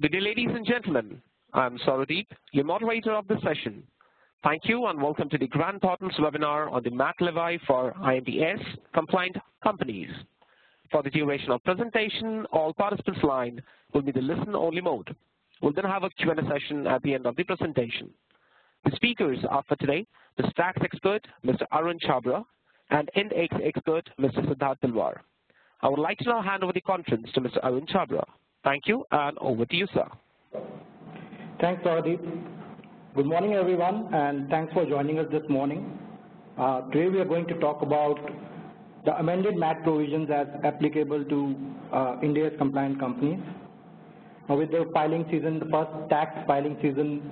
Good day, ladies and gentlemen. I'm Sauradeep, your moderator of this session. Thank you and welcome to the Grant Thornton's webinar on the MAT levy for Ind AS compliant companies. For the duration of presentation, all participants' line will be the listen-only mode. We'll then have a Q&A session at the end of the presentation. The speakers are for today, the tax expert, Mr. Arun Chabra, and Ind AS expert, Mr. Siddharth Talwar. I would like to now hand over the conference to Mr. Arun Chabra. Thank you, and over to you, sir. Thanks, Sauradeep. Good morning, everyone, and thanks for joining us this morning. Today we are going to talk about the amended MAT provisions as applicable to Ind AS compliant companies. Now, with the filing season, the first tax filing season,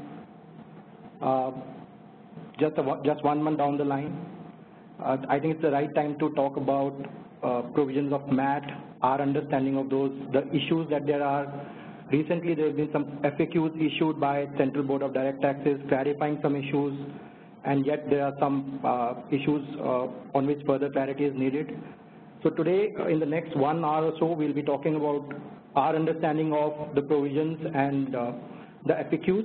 just 1 month down the line, I think it's the right time to talk about provisions of MAT, our understanding of those, the issues that there are. Recently, there have been some FAQs issued by Central Board of Direct Taxes clarifying some issues, and yet there are some issues on which further clarity is needed. So today, in the next 1 hour or so, we'll be talking about our understanding of the provisions and the FAQs.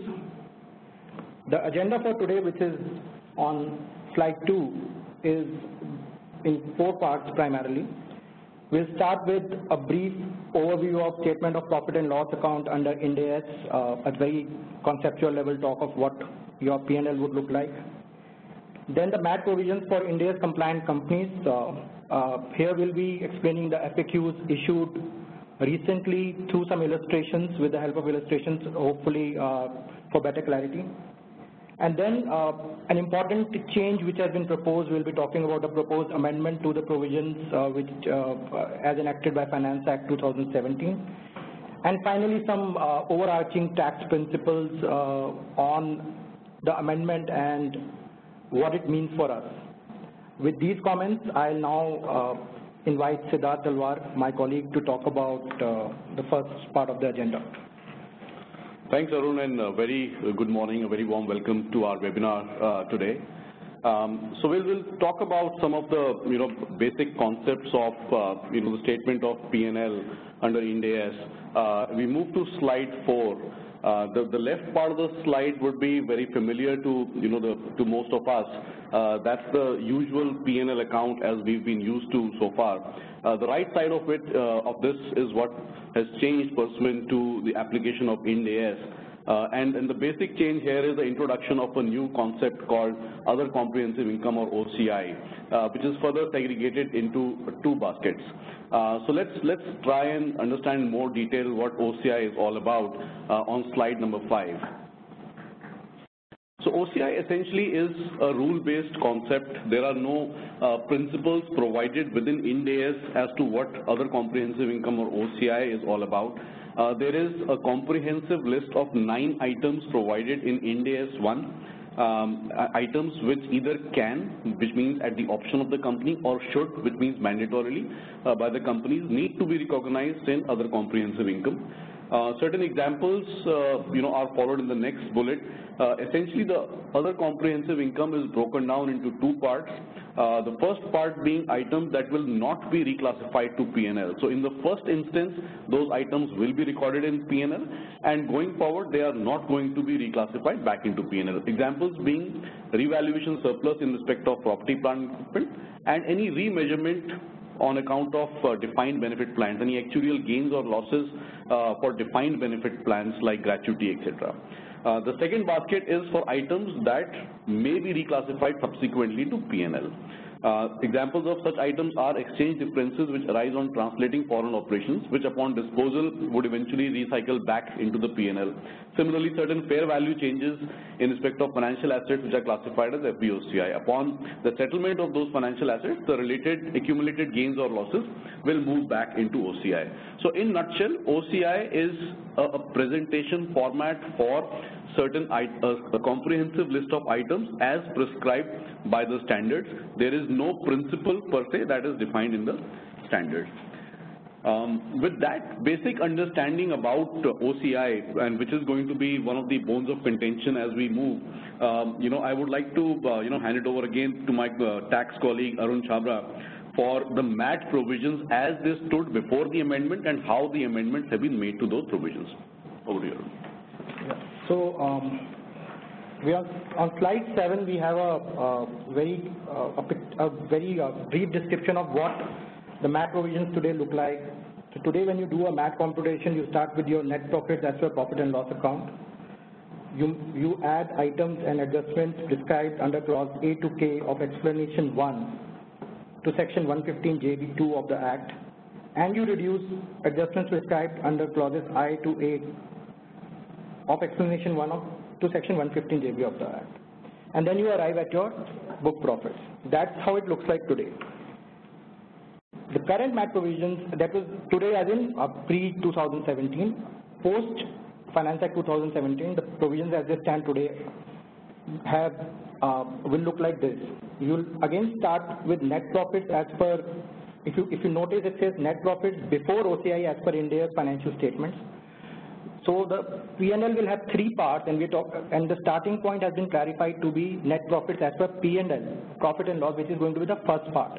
The agenda for today, which is on slide 2, is in 4 parts primarily. We'll start with a brief overview of statement of profit and loss account under Ind AS, a very conceptual level talk of what your P&L would look like. Then the MAT provisions for Ind AS compliant companies. Here we'll be explaining the FAQs issued recently through some illustrations, with the help of illustrations, hopefully for better clarity. And then an important change which has been proposed, we'll be talking about the proposed amendment to the provisions which as enacted by Finance Act 2017. And finally, some overarching tax principles on the amendment and what it means for us. With these comments, I'll now invite Siddharth Talwar, my colleague, to talk about the first part of the agenda. Thanks, Arun, and a very good morning, a very warm welcome to our webinar today. So we'll talk about some of the basic concepts of the statement of P&L under Ind AS. We move to slide 4. The left part of the slide would be very familiar to to most of us. That's the usual P&L account as we've been used to so far. The right side of it of this is what has changed pursuant to the application of Ind AS. And the basic change here is the introduction of a new concept called other comprehensive income, or OCI, which is further segregated into 2 baskets. So let's try and understand in more detail what OCI is all about on slide number 5. So OCI essentially is a rule-based concept. There are no principles provided within Ind AS as to what other comprehensive income, or OCI, is all about. There is a comprehensive list of 9 items provided in Ind AS 1, items which either can, which means at the option of the company, or should, which means mandatorily by the companies, need to be recognized in other comprehensive income. Certain examples are followed in the next bullet. Essentially, the other comprehensive income is broken down into 2 parts. The first part being items that will not be reclassified to P&L. So in the first instance, those items will be recorded in P&L, and going forward, they are not going to be reclassified back into P&L. Examples being revaluation surplus in respect of property, plant, and equipment, and any remeasurement on account of defined benefit plans, any actuarial gains or losses for defined benefit plans like gratuity, etc. The second basket is for items that may be reclassified subsequently to P&L. Examples of such items are exchange differences which arise on translating foreign operations, which upon disposal would eventually recycle back into the P&L. Similarly, certain fair value changes in respect of financial assets which are classified as FVOCI. Upon the settlement of those financial assets, the related accumulated gains or losses will move back into OCI. So in nutshell, OCI is a presentation format for certain a comprehensive list of items as prescribed by the standards. There is no principle per se that is defined in the standards. With that basic understanding about OCI, and which is going to be one of the bones of contention as we move, I would like to hand it over again to my tax colleague Arun Chabra for the MAT provisions as they stood before the amendment and how the amendments have been made to those provisions. Over to you. Yeah. So we are on slide 7. We have a very brief description of what the MAT provisions today look like. So today, when you do a MAT computation, you start with your net profit. That's your profit and loss account. You add items and adjustments prescribed under clause A to K of explanation 1 to section 115 JB2 of the Act, and you reduce adjustments prescribed under clauses I to A of explanation 1 to section 115 JB of the Act. And then you arrive at your book profits. That's how it looks like today. The current MAT provisions, that was today as in pre-2017, post-Finance Act 2017, the provisions as they stand today will look like this. You'll again start with net profits as per, if you notice it says net profits before OCI as per Ind AS financial statements. So the P&L will have 3 parts, and the starting point has been clarified to be net profits as per P&L, profit and loss, which is going to be the first part.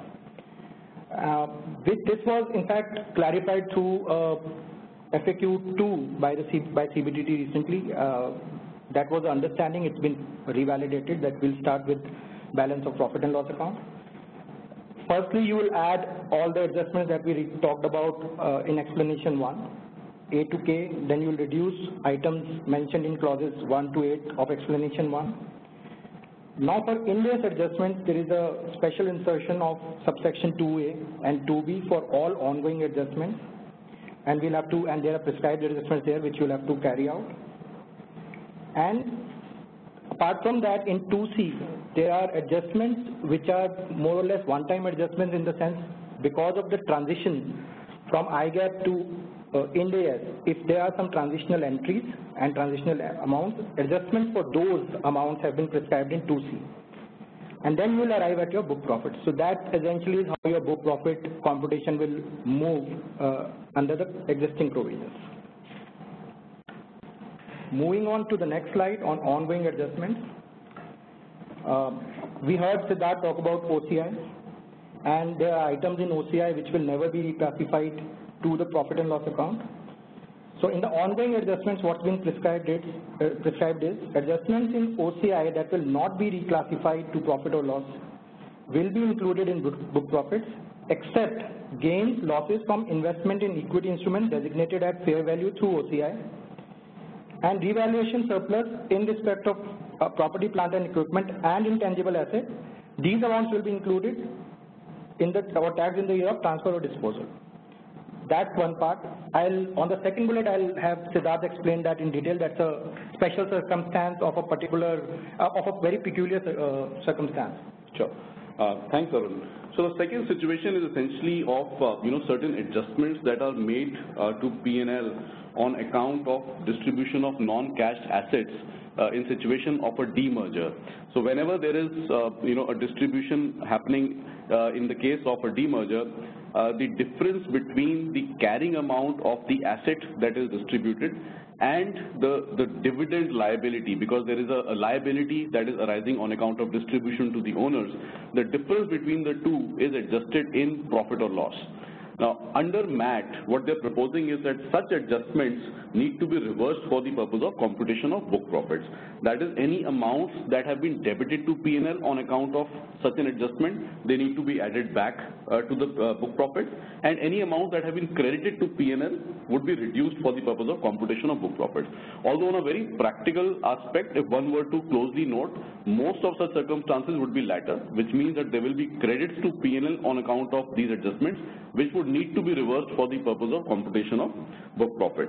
This was in fact clarified through FAQ 2 by CBDT recently. That was the understanding. It's been revalidated that we'll start with balance of profit and loss account. Firstly, you will add all the adjustments that we talked about in explanation 1, A to K. Then you will reduce items mentioned in clauses 1 to 8 of explanation 1. Now for Ind AS adjustments, there is a special insertion of subsection 2A and 2B for all ongoing adjustments, and there are prescribed adjustments there which you'll have to carry out. And apart from that, in 2C, there are adjustments which are more or less one-time adjustments, in the sense because of the transition from IGAAP to Ind AS. If there are some transitional entries and transitional amounts, adjustments for those amounts have been prescribed in 2C. And then you will arrive at your book profit. So that essentially is how your book profit computation will move under the existing provisions. Moving on to the next slide on ongoing adjustments. We heard Siddharth talk about OCI, and there are items in OCI which will never be reclassified to the profit and loss account. So in the ongoing adjustments, what's been prescribed is adjustments in OCI that will not be reclassified to profit or loss will be included in book profits, except gains, losses from investment in equity instruments designated at fair value through OCI, and revaluation surplus in respect of property, plant and equipment and intangible assets. These amounts will be included in our tax in the year of transfer or disposal. That's one part. On the second bullet, I'll have Siddharth explain that in detail. That's a special circumstance of a very peculiar circumstance. Sure. Thanks, Arun. So the second situation is essentially of certain adjustments that are made to P&L on account of distribution of non-cash assets in situation of a demerger. So whenever there is a distribution happening in the case of a demerger, the difference between the carrying amount of the asset that is distributed and the dividend liability, because there is a liability that is arising on account of distribution to the owners, the difference between the two is adjusted in profit or loss. Now, under MAT, what they're proposing is that such adjustments need to be reversed for the purpose of computation of book profits. That is, any amounts that have been debited to P&L on account of such an adjustment, they need to be added back to the book profit, and any amounts that have been credited to P&L would be reduced for the purpose of computation of book profits. Although on a very practical aspect, if one were to closely note, most of such circumstances would be latter, which means that there will be credits to P&L on account of these adjustments, which would need to be reversed for the purpose of computation of book profits.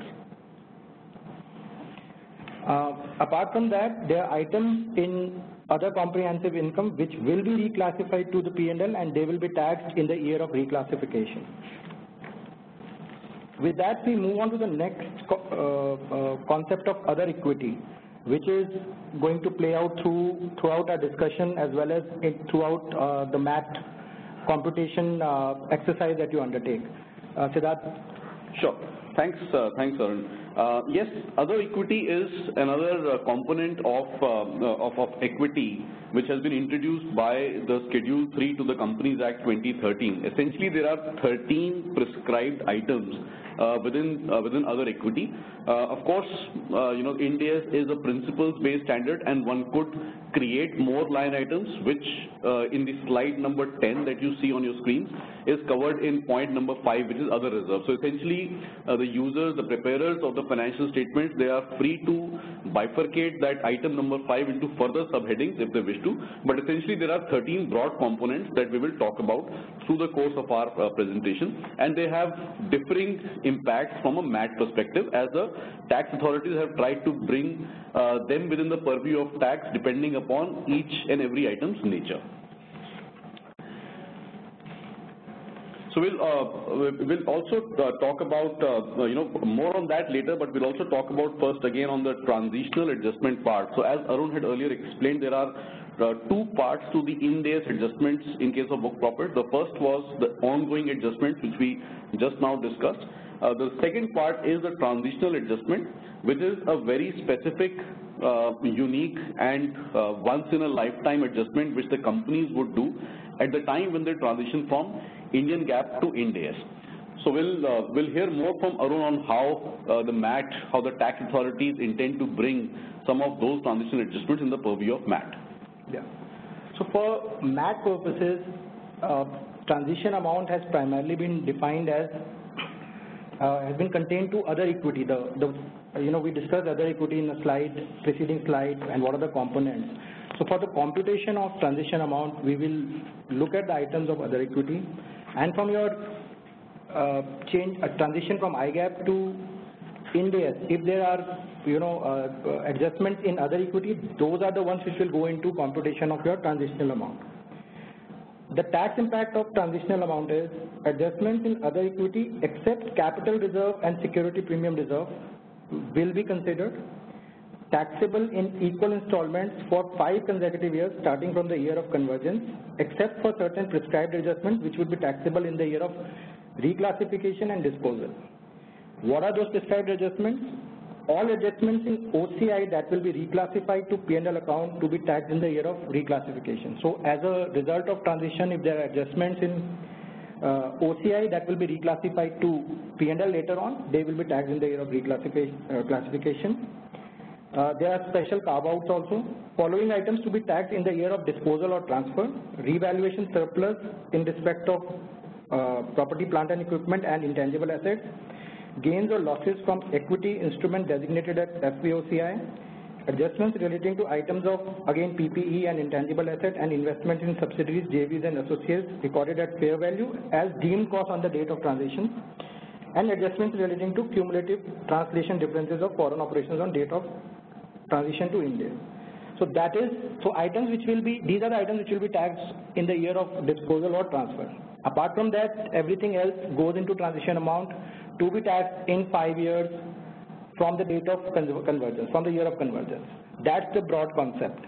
Apart from that, there are items in other comprehensive income which will be reclassified to the P&L, and they will be taxed in the year of reclassification. With that, we move on to the next concept of other equity, which is going to play out throughout our discussion as well as throughout the MAT computation exercise that you undertake. Siddharth? Sure. Thanks, Arun. Yes, other equity is another component of equity which has been introduced by the Schedule 3 to the Companies Act 2013. Essentially, there are 13 prescribed items within other equity. Of course, Ind AS is a principles-based standard, and one could create more line items, which in the slide number 10 that you see on your screen is covered in point number 5, which is other reserves. So essentially, the users, the preparers of the financial statements, they are free to bifurcate that item number 5 into further subheadings if they wish to. But essentially, there are 13 broad components that we will talk about through the course of our presentation, and they have differing impacts from a MAT perspective, as the tax authorities have tried to bring them within the purview of tax depending upon each and every item's nature. So we'll also talk about more on that later, but we'll also talk about first again on the transitional adjustment part. So as Arun had earlier explained, there are two parts to the Ind AS adjustments in case of book profit. The first was the ongoing adjustment, which we just now discussed. The second part is the transitional adjustment, which is a very specific, unique and once-in-a-lifetime adjustment which the companies would do at the time when they transition from Indian GAAP to Ind AS. So we'll hear more from Arun on how the MAT, how the tax authorities intend to bring some of those transitional adjustments in the purview of MAT. Yeah. So for MAT purposes, transition amount has primarily been defined as has been contained to other equity. We discussed other equity in the preceding slide, and what are the components. So for the computation of transition amount, we will look at the items of other equity, and from your transition from IGAAP to Ind AS, if there are adjustments in other equity, those are the ones which will go into computation of your transitional amount. The tax impact of transitional amount is adjustments in other equity except capital reserve and security premium reserve will be considered taxable in equal installments for 5 consecutive years starting from the year of convergence, except for certain prescribed adjustments which would be taxable in the year of reclassification and disposal. What are those prescribed adjustments? All adjustments in OCI that will be reclassified to P&L account to be taxed in the year of reclassification. So as a result of transition, if there are adjustments in OCI that will be reclassified to P&L later on, they will be taxed in the year of reclassification. There are special carve-outs also. Following items to be taxed in the year of disposal or transfer: revaluation surplus in respect of property, plant and equipment and intangible assets, gains or losses from equity instrument designated as FVOCI, adjustments relating to items of, again, PPE and intangible asset and investment in subsidiaries, JVs and associates recorded at fair value as deemed cost on the date of transition, and adjustments relating to cumulative translation differences of foreign operations on date of transition to India. So items which will be, these are the items which will be taxed in the year of disposal or transfer. Apart from that, everything else goes into transition amount to be taxed in 5 years from the date of convergence, from the year of convergence. That's the broad concept.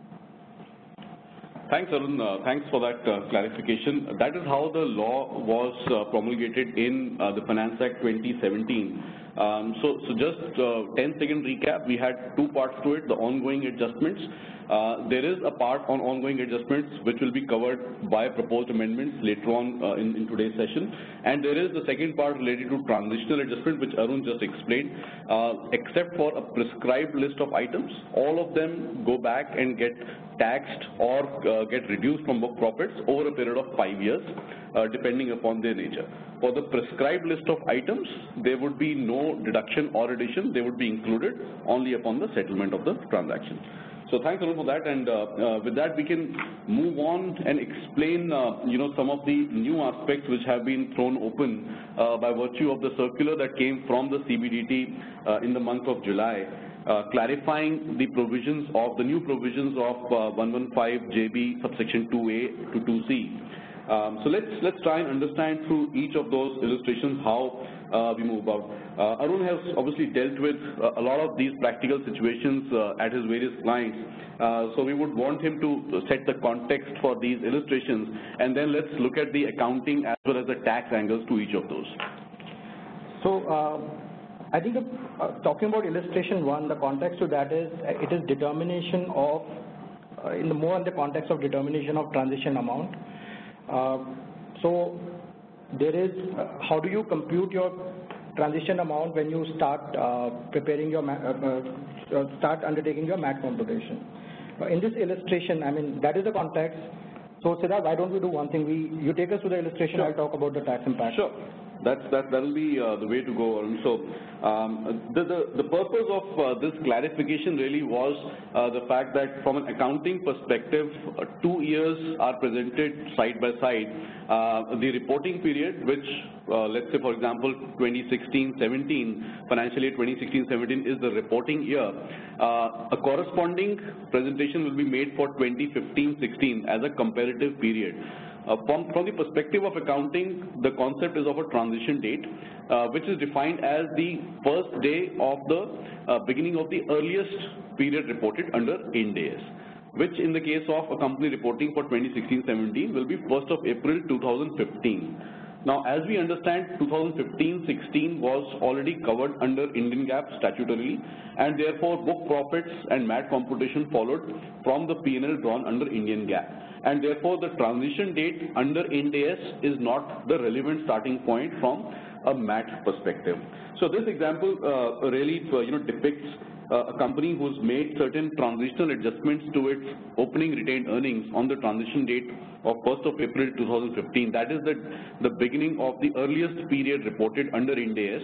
Thanks, Arun. Thanks for that clarification. That is how the law was promulgated in the Finance Act 2017. So just 10-second recap. We had 2 parts to it: the ongoing adjustments. There is a part on ongoing adjustments which will be covered by proposed amendments later on in today's session, and there is the second part related to transitional adjustment, which Arun just explained. Except for a prescribed list of items, all of them go back and get taxed or get reduced from book profits over a period of 5 years, depending upon their nature. For the prescribed list of items, there would be no deduction or addition. They would be included only upon the settlement of the transaction. So thanks, Arun, for that, and with that we can move on and explain some of the new aspects which have been thrown open by virtue of the circular that came from the CBDT in the month of July, clarifying the provisions of the new provisions of 115 JB subsection 2A to 2C. So let's try and understand through each of those illustrations how we move about. Arun has obviously dealt with a lot of these practical situations at his various clients, so we would want him to set the context for these illustrations, and then let's look at the accounting as well as the tax angles to each of those. So I think talking about illustration 1, the context to that is it is determination of, more in the context of determination of transition amount. So there is, how do you compute your transition amount when you start preparing your, start undertaking your MAT computation. In this illustration, I mean, that is the context. So Siddharth, why don't we do one thing? You take us to the illustration, sure. I'll talk about the tax impact. Sure. That will be the way to go. So the purpose of this clarification really was the fact that from an accounting perspective, 2 years are presented side by side. The reporting period, which let's say for example 2016-17, financial year 2016-17 is the reporting year. A corresponding presentation will be made for 2015-16 as a comparative period. From the perspective of accounting, the concept is of a transition date, which is defined as the first day of the beginning of the earliest period reported under Ind AS, which in the case of a company reporting for 2016-17 will be 1st of April 2015. Now, as we understand, 2015-16 was already covered under Indian GAAP statutorily, and therefore book profits and MAT computation followed from the P&L drawn under Indian GAAP. And therefore, the transition date under Ind AS is not the relevant starting point from a MAT perspective. So this example really depicts a company who's made certain transitional adjustments to its opening retained earnings on the transition date of 1st of April 2015. That is the beginning of the earliest period reported under Ind AS.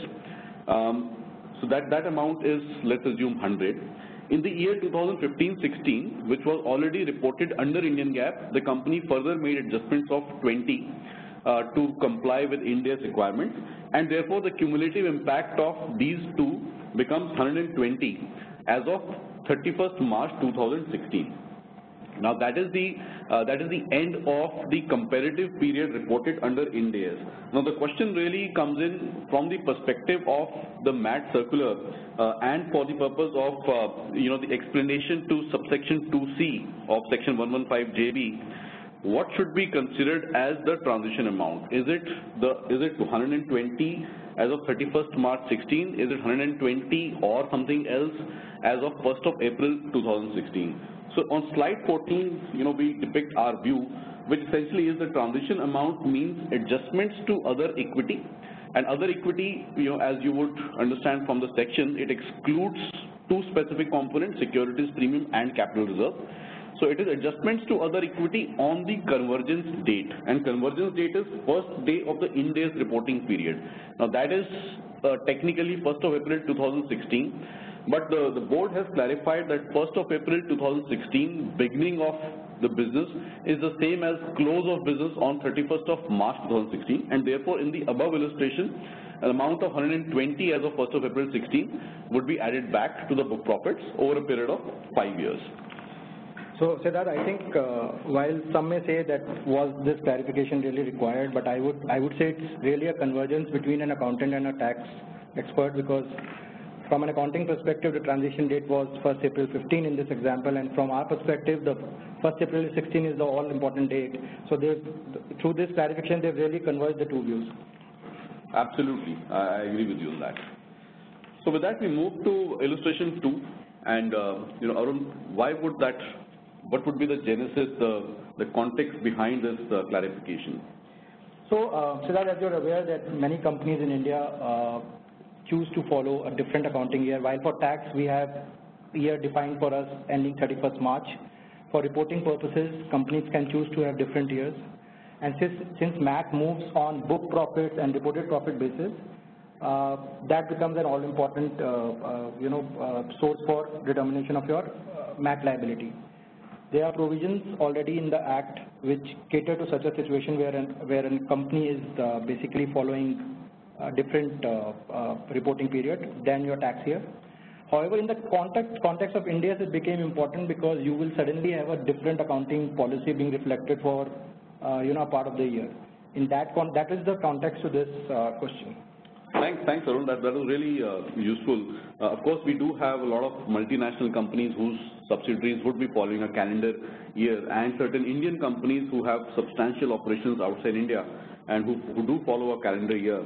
So that amount is, let's assume, 100. In the year 2015-16, which was already reported under Indian GAAP, the company further made adjustments of 20 to comply with Ind AS requirements, and therefore the cumulative impact of these two becomes 120 as of 31st March 2016. Now that is the end of the comparative period reported under Ind AS. Now the question really comes in from the perspective of the MAT circular and for the purpose of the explanation to subsection 2C of section 115 JB. What should be considered as the transition amount? Is it 120 as of 31st March 16? Is it 120 or something else as of 1st of April 2016? So on slide 14, we depict our view, which essentially is the transition amount means adjustments to other equity. And other equity, as you would understand from the section, it excludes two specific components, securities premium and capital reserve. So it is adjustments to other equity on the convergence date, and convergence date is first day of the Ind AS reporting period. Now that is technically 1st of April 2016, but the board has clarified that 1st of April 2016, beginning of the business, is the same as close of business on 31st of March 2016, and therefore in the above illustration, an amount of 120 as of 1st of April 16 would be added back to the book profits over a period of 5 years. So Siddharth, I think while some may say that was this clarification really required, but I would say it's really a convergence between an accountant and a tax expert, because from an accounting perspective, the transition date was 1st April 15 in this example, and from our perspective, the 1st April 16 is the all-important date. So through this clarification, they've really converged the two views. Absolutely, I agree with you on that. So with that, we move to illustration 2, and Arun, what would be the genesis, the context behind this clarification? So, Siddharth, as you're aware that many companies in India choose to follow a different accounting year. While for tax, we have year defined for us ending 31st March. For reporting purposes, companies can choose to have different years. And since MAT moves on book profits and reported profit basis, that becomes an all-important source for determination of your MAT liability. There are provisions already in the Act which cater to such a situation where a company is basically following a different reporting period than your tax year. However, in the context of Ind AS, it became important because you will suddenly have a different accounting policy being reflected for a part of the year. In that is the context to this question. Thanks, Arun. That was really useful. Of course, we do have a lot of multinational companies whose subsidiaries would be following a calendar year, and certain Indian companies who have substantial operations outside India and who do follow a calendar year.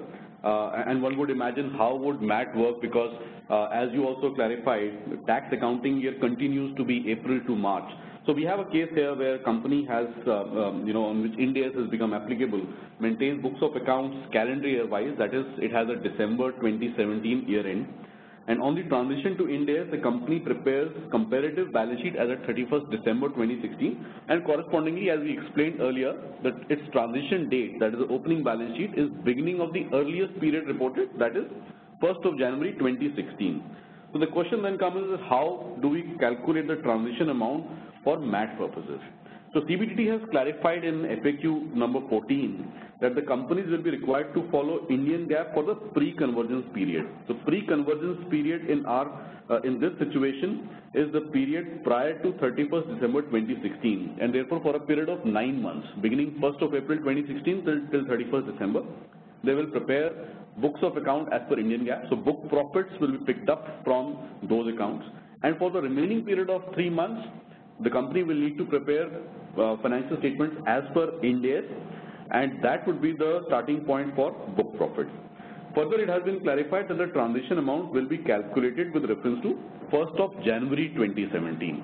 and one would imagine how would MAT work, because as you also clarified, tax accounting year continues to be April to March. So we have a case here where a company has, on which Ind AS has become applicable, maintains books of accounts calendar year wise, that is, it has a December 2017 year end. And on the transition to Ind AS, the company prepares comparative balance sheet as at 31st December 2016, and correspondingly, as we explained earlier, that its transition date, that is the opening balance sheet, is beginning of the earliest period reported, that is 1st of January 2016. So the question then comes is, how do we calculate the transition amount for MAT purposes? So CBDT has clarified in FAQ number 14 that the companies will be required to follow Indian GAAP for the pre-convergence period. So pre-convergence period in this situation is the period prior to 31st December 2016, and therefore for a period of 9 months, beginning 1st of April 2016 till 31st December, they will prepare books of account as per Indian GAAP. So book profits will be picked up from those accounts, and for the remaining period of 3 months, the company will need to prepare financial statements as per Ind AS, and that would be the starting point for book profit. Further, it has been clarified that the transition amount will be calculated with reference to 1st of January 2017.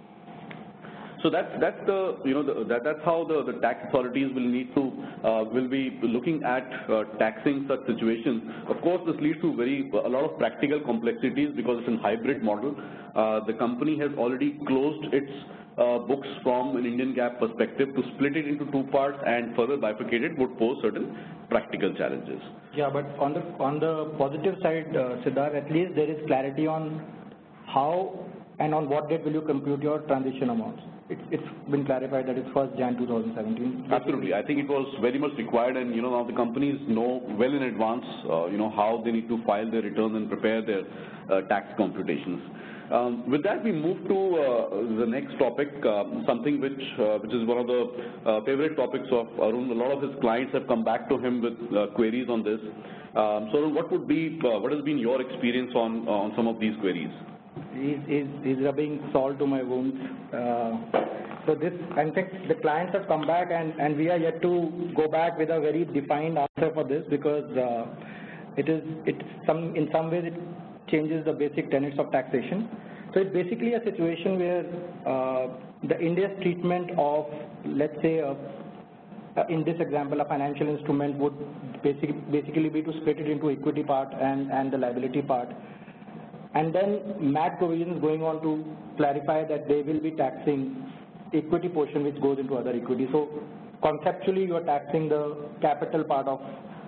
So that's how the tax authorities will be looking at taxing such situations. Of course, this leads to a lot of practical complexities because it's a hybrid model. The company has already closed its books from an Indian GAAP perspective. To split it into 2 parts and further bifurcate it would pose certain practical challenges. Yeah, but on the positive side, Siddharth, at least there is clarity on how and on what date will you compute your transition amounts. It's been clarified that it's 1st Jan 2017. Absolutely. I think it was very much required, and now the companies know well in advance, how they need to file their returns and prepare their tax computations. With that, we move to the next topic, something which is one of the favorite topics of Arun. A lot of his clients have come back to him with queries on this. So what has been your experience on some of these queries? He's rubbing salt to my wounds. So this, I think the clients have come back, and we are yet to go back with a very defined answer for this, because in some ways it changes the basic tenets of taxation. So it's basically a situation where the Ind AS treatment of, let's say, in this example, a financial instrument would basically be to split it into equity part and the liability part. And then MAT provisions going on to clarify that they will be taxing equity portion which goes into other equity. So conceptually, you are taxing the capital part of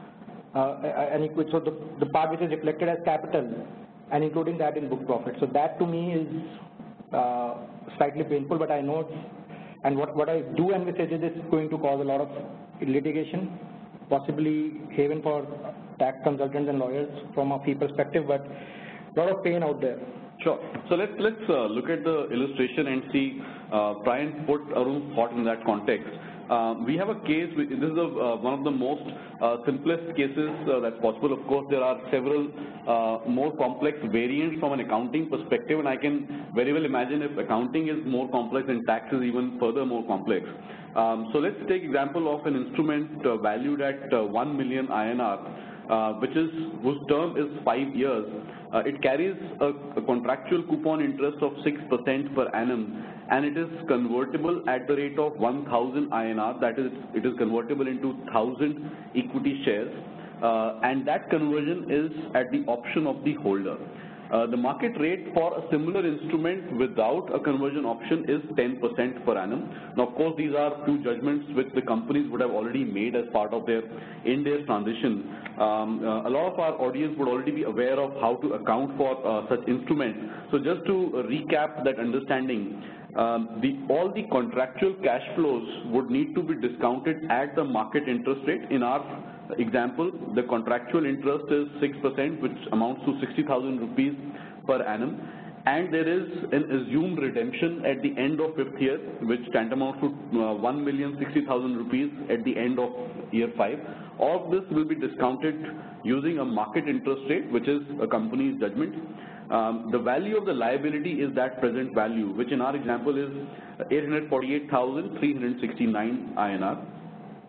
an equity. So the part which is reflected as capital, and including that in book profit. So that to me is slightly painful, but I know it's, and what I do envisage is it's going to cause a lot of litigation, possibly haven for tax consultants and lawyers from a fee perspective, but a lot of pain out there. Sure. So let's look at the illustration and see, try and put Arun's thought in that context. We have a case, this is one of the most simplest cases that's possible. Of course, there are several more complex variants from an accounting perspective, and I can very well imagine if accounting is more complex and tax is even further more complex. So let's take example of an instrument valued at 1 million INR, whose term is 5 years. It carries a contractual coupon interest of 6% per annum, and it is convertible at the rate of 1,000 INR. That is, it is convertible into 1,000 equity shares, and that conversion is at the option of the holder. The market rate for a similar instrument without a conversion option is 10% per annum. Now, of course, these are two judgments which the companies would have already made as part of their Ind AS transition. A lot of our audience would already be aware of how to account for such instruments. So just to recap that understanding, all the contractual cash flows would need to be discounted at the market interest rate. In our example, the contractual interest is 6%, which amounts to 60,000 rupees per annum, and there is an assumed redemption at the end of 5th year, which tantamount to 1,060,000 rupees at the end of year 5. All of this will be discounted using a market interest rate, which is a company's judgment. The value of the liability is that present value, which in our example is 848,369 INR.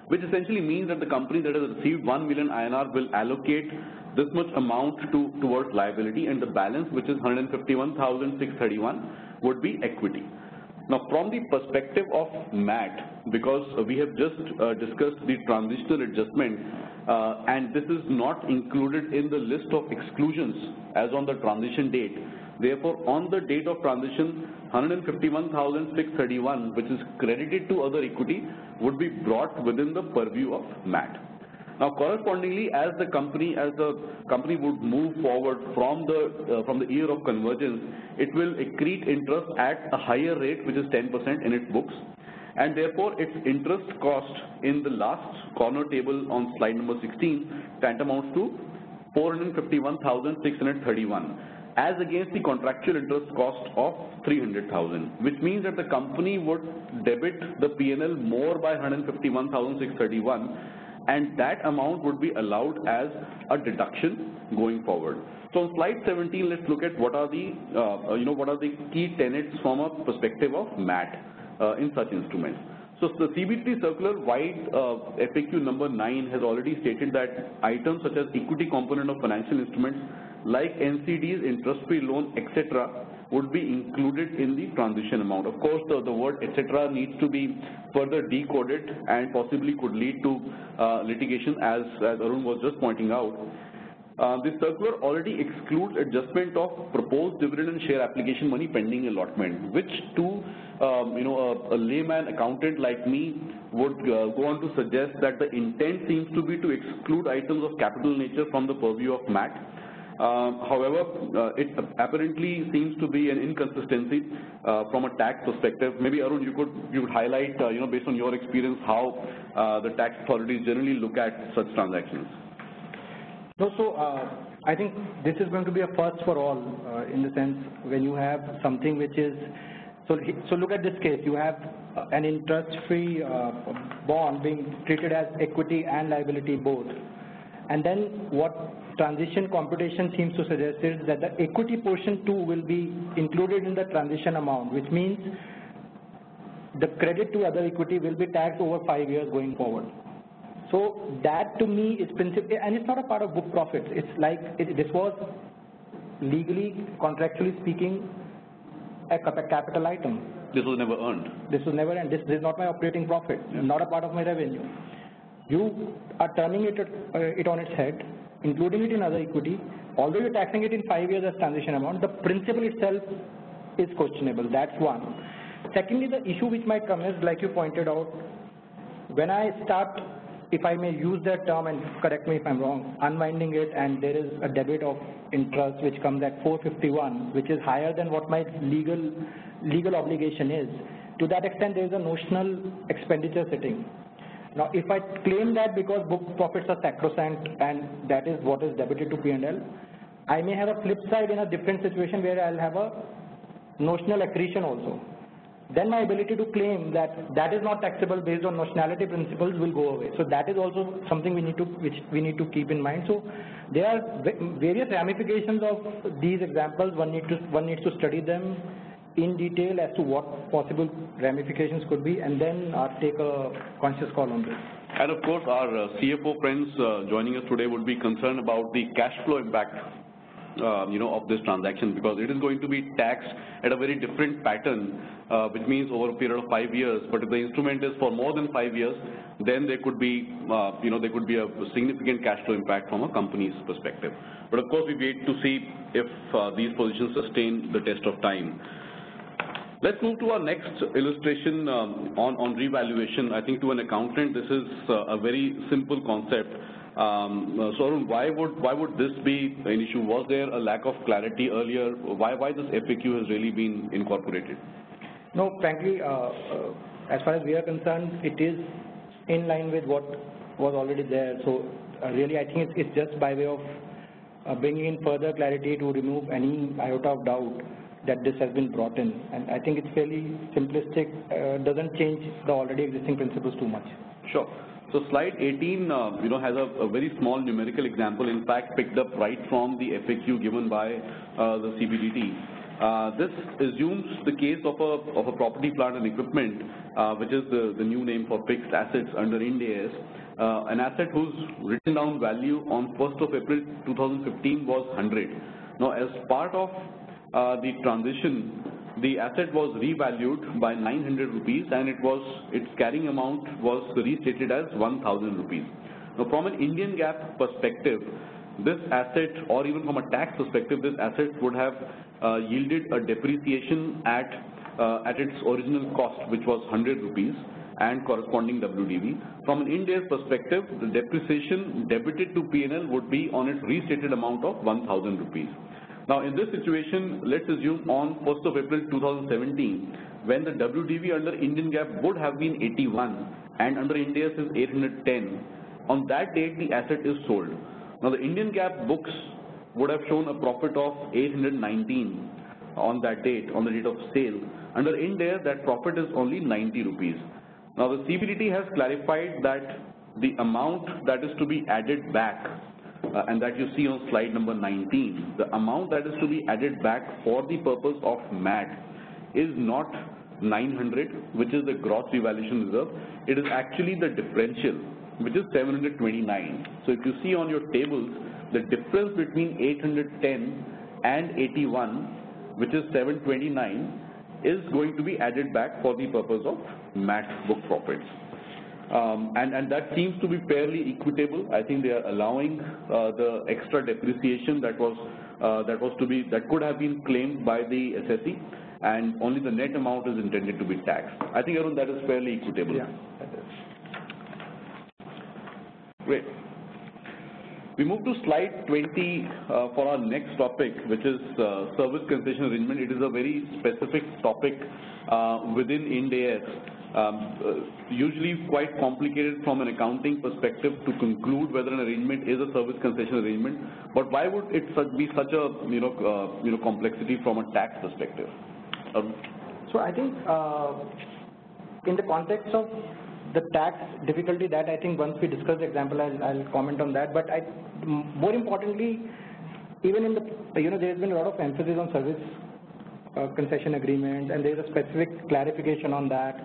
which essentially means that the company that has received 1 million INR will allocate this much amount towards liability, and the balance, which is 151,631, would be equity. Now, from the perspective of MAT, because we have just discussed the transitional adjustment, and this is not included in the list of exclusions as on the transition date. Therefore, on the date of transition, 151,631, which is credited to other equity, would be brought within the purview of MAT. Now, correspondingly, as the company would move forward from the year of convergence, it will accrete interest at a higher rate, which is 10% in its books, and therefore its interest cost in the last corner table on slide number 16 tantamounts to 451,631, as against the contractual interest cost of 300,000, which means that the company would debit the P&L more by 151,631, and that amount would be allowed as a deduction going forward. So on slide 17, let's look at what are the key tenets from a perspective of MAT in such instruments. So the CBDT circular wide FAQ number 9 has already stated that items such as equity component of financial instruments like NCDs, interest-free loan, etc., would be included in the transition amount. Of course, the word etc. needs to be further decoded and possibly could lead to litigation, as Arun was just pointing out. This circular already excludes adjustment of proposed dividend and share application money pending allotment, which to a layman accountant like me would go on to suggest that the intent seems to be to exclude items of capital nature from the purview of MAT. However, it apparently seems to be an inconsistency from a tax perspective. Maybe Arun, you could highlight, based on your experience, how the tax authorities generally look at such transactions. No, so I think this is going to be a first for all, in the sense when you have something which is, so look at this case, you have an interest-free bond being treated as equity and liability both. And then what transition computation seems to suggest is that the equity portion too will be included in the transition amount, which means the credit to other equity will be taxed over 5 years going forward. So that to me is principle, and it's not a part of book profits. It's like this was legally, contractually speaking, a capital item. This was never earned. This was never earned. This is not my operating profit, not a part of my revenue. You are turning it on its head, including it in other equity. Although you're taxing it in 5 years as transition amount, the principle itself is questionable. That's one. Secondly, the issue which might come is, like you pointed out, when I start, if I may use that term, and correct me if I'm wrong, unwinding it, and there is a debit of interest which comes at 451, which is higher than what my legal obligation is. To that extent, there is a notional expenditure sitting. Now, if I claim that because book profits are sacrosanct and that is what is debited to P&L, I may have a flip side in a different situation where I'll have a notional accretion also. Then my ability to claim that is not taxable based on notionality principles will go away. So that is also something which we need to keep in mind. So there are various ramifications of these examples. One needs to study them in detail as to what possible ramifications could be, and then take a conscious call on this. And of course, our CFO friends joining us today would be concerned about the cash flow impact of this transaction, because it is going to be taxed at a very different pattern, which means over a period of 5 years. But if the instrument is for more than 5 years, then there could be a significant cash flow impact from a company's perspective. But of course, we wait to see if these positions sustain the test of time. Let's move to our next illustration on revaluation. I think to an accountant, this is a very simple concept. So Arun, why would this be an issue? Was there a lack of clarity earlier? Why this FAQ has really been incorporated? No, frankly, as far as we are concerned, it is in line with what was already there. So really, I think it's just by way of bringing in further clarity to remove any iota of doubt that this has been brought in. And I think it's fairly simplistic, doesn't change the already existing principles too much. Sure. So slide 18, has a very small numerical example, in fact, picked up right from the FAQ given by the CBDT. This assumes the case of a property, plant and equipment, which is the new name for fixed assets under Ind AS. An asset whose written down value on 1st of April 2015 was 100. Now, as part of the transition, the asset was revalued by 900 rupees and its carrying amount was restated as 1000 rupees. Now, from an Indian GAAP perspective, this asset, or even from a tax perspective, this asset would have yielded a depreciation at its original cost, which was 100 rupees, and corresponding WDV. From an Ind AS perspective, the depreciation debited to P&L would be on its restated amount of 1000 rupees. Now, in this situation, let's assume on 1st of April 2017, when the WDV under Indian GAAP would have been 81 and under Ind AS is 810, on that date the asset is sold. Now, the Indian GAAP books would have shown a profit of 819 on that date, on the date of sale. Under Ind AS, that profit is only 90 rupees. Now, the CBDT has clarified that the amount that is to be added back, and that you see on slide number 19, the amount that is to be added back for the purpose of MAT is not 900, which is the gross revaluation reserve. It is actually the differential, which is 729. So if you see on your tables, the difference between 810 and 81, which is 729, is going to be added back for the purpose of MAT book profits. And that seems to be fairly equitable. I think they are allowing the extra depreciation that could have been claimed by the SSE, and only the net amount is intended to be taxed. I think, Arun, that is fairly equitable. Yeah, that is. Great. We move to slide 20 for our next topic, which is service concession arrangement. It is a very specific topic within Ind AS. Usually quite complicated from an accounting perspective to conclude whether an arrangement is a service concession arrangement. But why would it be such a complexity from a tax perspective? So I think in the context of the tax difficulty, that I think once we discuss the example, I'll comment on that. But more importantly, even in the there has been a lot of emphasis on service concession agreements, and there is a specific clarification on that.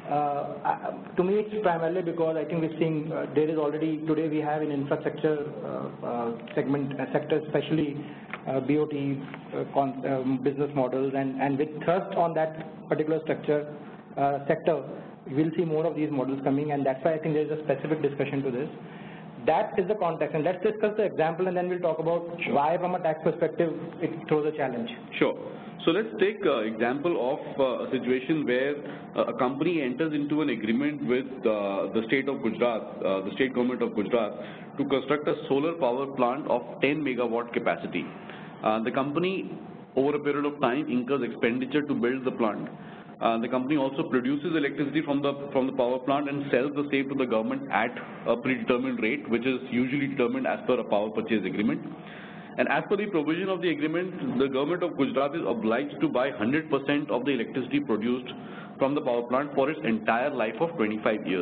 To me, it's primarily because I think we're seeing there is already today we have an infrastructure segment sector, especially BOT business models, and with thrust on that particular structure sector, we'll see more of these models coming, and that's why I think there's a specific discussion to this. That is the context, and let's discuss the example, and then we'll talk about why, from a tax perspective, it throws a challenge. Sure. So let's take an example of a situation where a company enters into an agreement with the state of Gujarat, the state government of Gujarat, to construct a solar power plant of 10 megawatt capacity. The company, over a period of time, incurs expenditure to build the plant. The company also produces electricity from the power plant and sells the same to the government at a predetermined rate, which is usually determined as per a power purchase agreement. And as per the provision of the agreement, the government of Gujarat is obliged to buy 100% of the electricity produced from the power plant for its entire life of 25 years.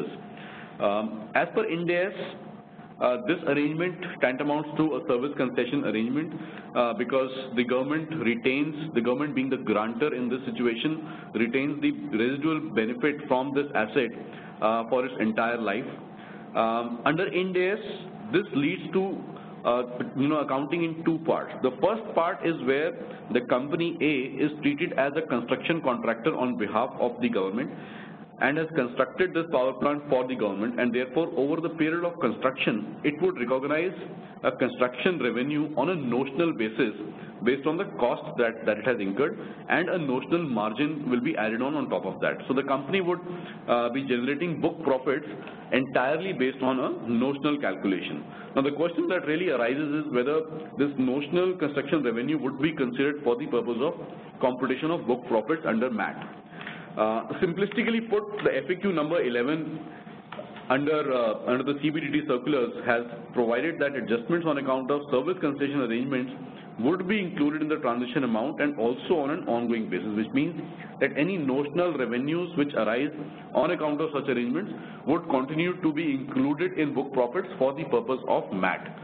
As per Ind AS, this arrangement tantamounts to a service concession arrangement because the government being the grantor in this situation, retains the residual benefit from this asset for its entire life. Under Ind AS, this leads to accounting in two parts. The first part is where the company A is treated as a construction contractor on behalf of the government and has constructed this power plant for the government, and therefore over the period of construction it would recognize a construction revenue on a notional basis based on the cost that it has incurred, and a notional margin will be added on top of that. So the company would be generating book profits entirely based on a notional calculation. Now the question that really arises is whether this notional construction revenue would be considered for the purpose of computation of book profits under MAT. Simplistically put, the FAQ number 11 under the CBDT circulars has provided that adjustments on account of service concession arrangements would be included in the transition amount and also on an ongoing basis, which means that any notional revenues which arise on account of such arrangements would continue to be included in book profits for the purpose of MAT.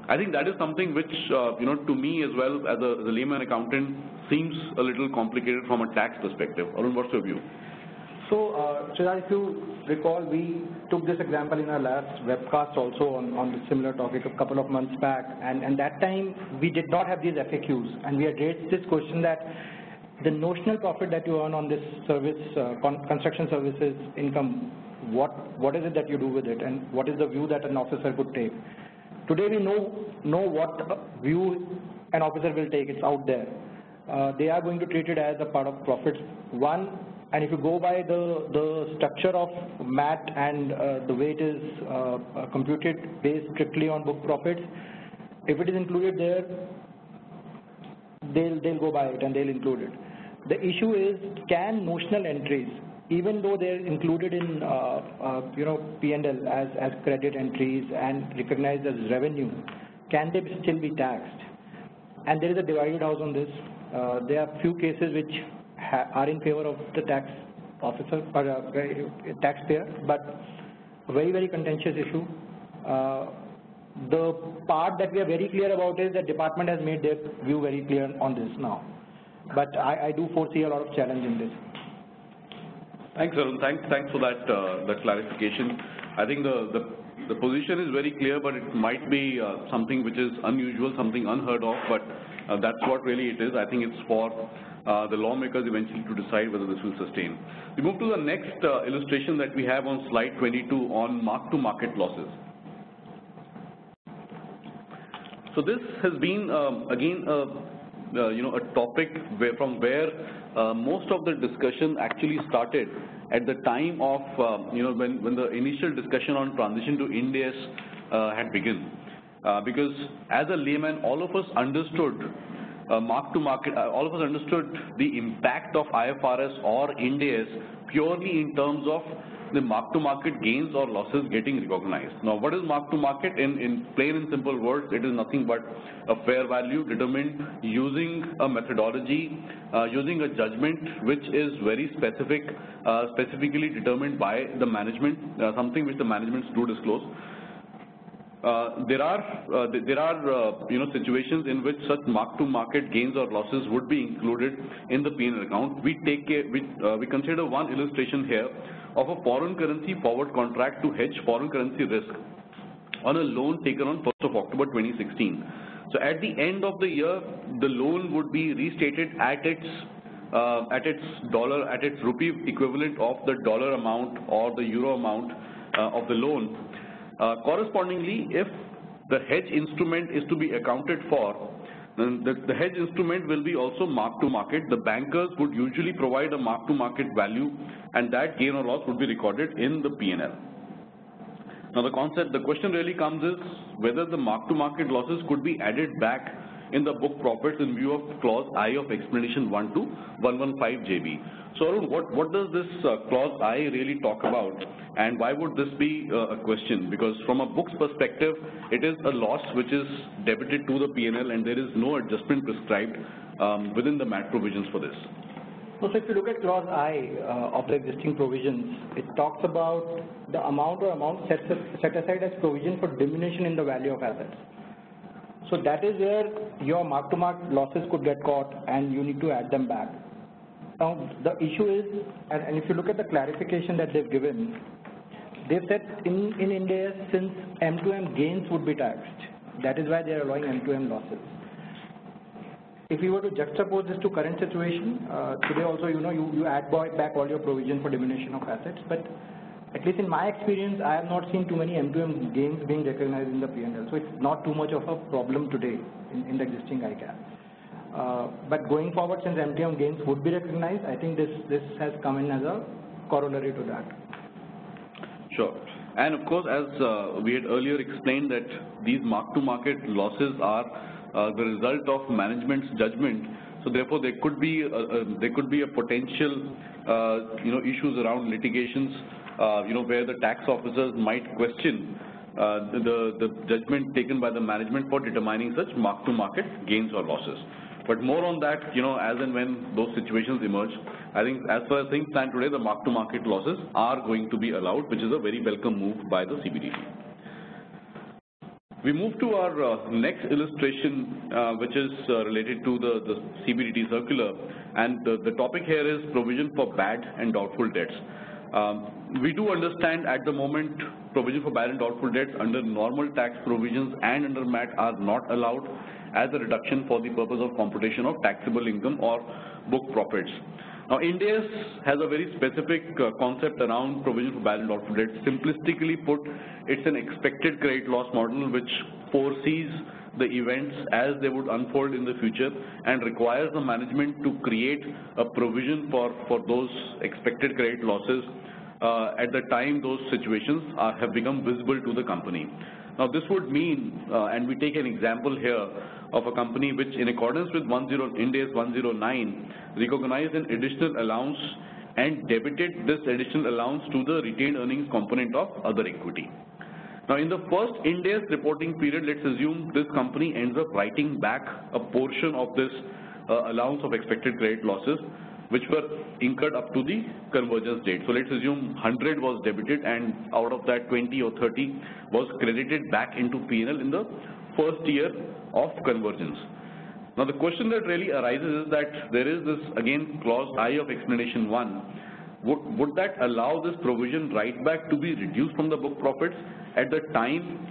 I think that is something which, to me as well as a layman accountant seems a little complicated from a tax perspective. Arun, what's your view? So, Sridhar, if you recall, we took this example in our last webcast also on the similar topic a couple of months back, and that time we did not have these FAQs, and we had raised this question that the notional profit that you earn on this service, construction services income, what is it that you do with it, and what is the view that an officer could take? Today we know what view an officer will take. It's out there. They are going to treat it as a part of profits. One, and if you go by the structure of MAT and the way it is computed based strictly on book profits, if it is included there, they'll go by it and they'll include it. The issue is, can notional entries, even though they're included in P&L as credit entries and recognized as revenue, can they still be taxed? And there is a divided house on this. There are few cases which are in favor of the tax officer or taxpayer, but very, very contentious issue. The part that we are very clear about is that department has made their view very clear on this now. But I do foresee a lot of challenge in this. Thanks, Arun. Thanks for that clarification. I think the position is very clear, but it might be something which is unusual, something unheard of, but that's what really it is. I think it's for the lawmakers eventually to decide whether this will sustain. We move to the next illustration that we have on slide 22 on mark-to-market losses. So this has been again a topic from where most of the discussion actually started at the time of when the initial discussion on transition to Ind AS had begun. Because as a layman, all of us understood mark-to-market, all of us understood the impact of IFRS or Ind AS purely in terms of the mark-to-market gains or losses getting recognized. Now, what is mark-to-market? In plain and simple words, it is nothing but a fair value determined using a methodology, using a judgment which is very specifically determined by the management, something which the managements do disclose. There are situations in which such mark-to-market gains or losses would be included in the P&L account. We consider one illustration here of a foreign currency forward contract to hedge foreign currency risk on a loan taken on 1st of October 2016. So at the end of the year, the loan would be restated at its rupee equivalent of the dollar amount or the euro amount of the loan. Correspondingly, if the hedge instrument is to be accounted for, then the hedge instrument will be also mark-to-market. The bankers would usually provide a mark-to-market value, and that gain or loss would be recorded in the P&L. Now the question really comes is whether the mark-to-market losses could be added back in the book profits in view of clause I of explanation 1 to 115 JB. So Arun, what does this clause I really talk about, and why would this be a question? Because from a book's perspective, it is a loss which is debited to the P&L, and there is no adjustment prescribed within the MAT provisions for this. So if you look at clause I of the existing provisions, it talks about the amount set aside as provision for diminution in the value of assets. So that is where your mark-to-market losses could get caught, and you need to add them back. Now, the issue is, and if you look at the clarification that they've given, they've said in Ind AS, since M2M gains would be taxed, that is why they are allowing M2M losses. If you were to juxtapose this to current situation, today also, you add back all your provision for diminution of assets, but at least in my experience, I have not seen too many M2M gains being recognized in the P&L. So it's not too much of a problem today in the existing ICAP. But going forward, since M2M gains would be recognized, I think this has come in as a corollary to that. Sure. And of course, as we had earlier explained, that these mark-to-market losses are the result of management's judgment. So therefore, there could be a potential issues around litigations, where the tax officers might question the judgment taken by the management for determining such mark-to-market gains or losses. But more on that, as and when those situations emerge. I think as far as things stand today, the mark-to-market losses are going to be allowed, which is a very welcome move by the CBDT. We move to our next illustration, which is related to the CBDT circular, and the topic here is provision for bad and doubtful debts. We do understand at the moment provision for bad and doubtful debts under normal tax provisions and under MAT are not allowed as a reduction for the purpose of computation of taxable income or book profits. Now, Ind AS has a very specific concept around provision for bad and doubtful debts. Simplistically put, it's an expected credit loss model which foresees the events as they would unfold in the future and requires the management to create a provision for those expected credit losses at the time those situations have become visible to the company. Now, this would mean, and we take an example here of a company which, in accordance with Ind AS 109, recognized an additional allowance and debited this additional allowance to the retained earnings component of other equity. Now, in the first Ind AS reporting period, let's assume this company ends up writing back a portion of this allowance of expected credit losses, which were incurred up to the convergence date. So let's assume 100 was debited, and out of that 20 or 30 was credited back into P&L in the first year of convergence. Now, the question that really arises is that there is this, again, clause I of explanation 1. Would that allow this provision write back to be reduced from the book profits at the time